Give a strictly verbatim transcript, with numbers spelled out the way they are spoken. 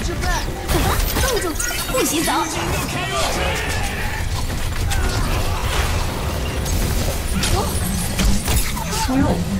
冻住，不许走！哦， 猪肉。